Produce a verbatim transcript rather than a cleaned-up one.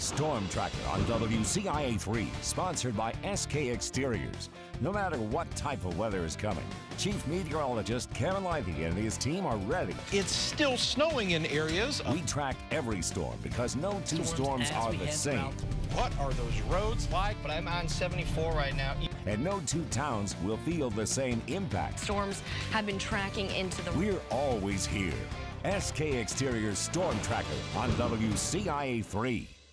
Storm Tracker on W C I A three, sponsored by S K Exteriors. No matter what type of weather is coming, Chief Meteorologist Kevin Livey and his team are ready. It's still snowing in areas. We track every storm because no two storms, storms are the same. What are those roads like? But I'm on seventy-four right now. And no two towns will feel the same impact. Storms have been tracking into the... We're always here. S K Exteriors Storm Tracker on W C I A three.